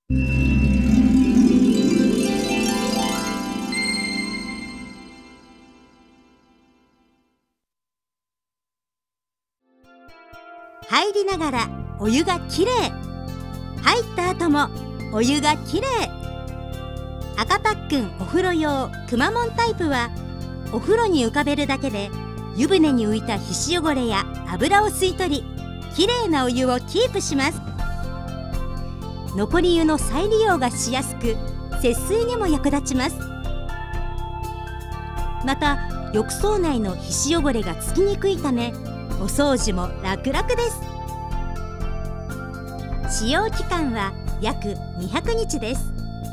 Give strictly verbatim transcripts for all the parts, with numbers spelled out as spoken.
入りながらお湯がきれい、入った後もお湯がきれい。赤パックンお風呂用くまモンタイプはお風呂に浮かべるだけで湯船に浮いた皮脂汚れや油を吸い取り、きれいなお湯をキープします。残り湯の再利用がしやすく、節水にも役立ちます。また浴槽内の皮脂汚れがつきにくいため、お掃除も楽々です。使用期間は約にひゃくにちです。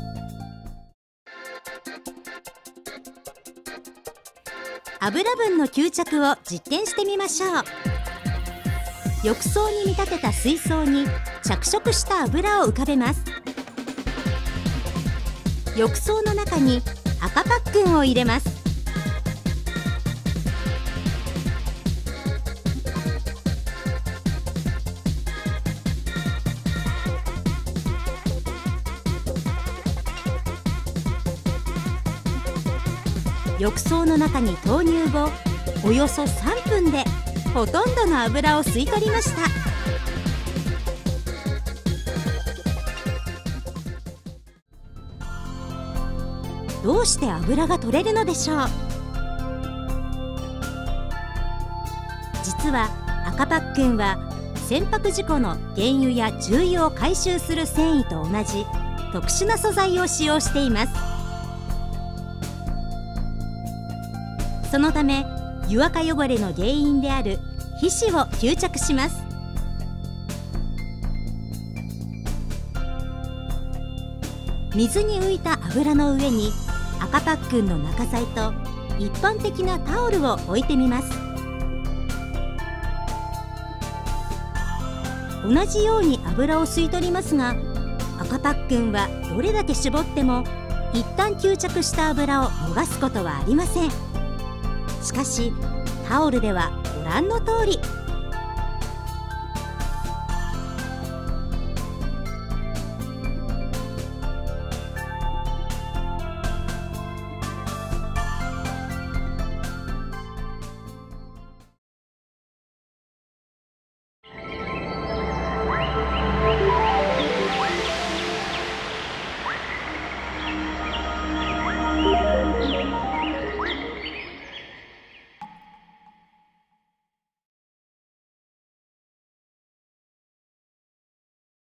油分の吸着を実験してみましょう。浴槽に見立てた水槽に着色した油を浮かべます。浴槽の中に赤パックンを入れます。浴槽の中に投入後、およそさんぷんでほとんどの油を吸い取りました。どうして油が取れるのでしょう。実は赤パックンは船舶事故の原油や重油を回収する繊維と同じ特殊な素材を使用しています。そのため湯垢汚れの原因である皮脂を吸着します。水に浮いた油の上に赤パックンの中材と一般的なタオルを置いてみます。同じように油を吸い取りますが、赤パックンはどれだけ絞っても一旦吸着した油を逃すことはありません。しかしタオルではご覧の通り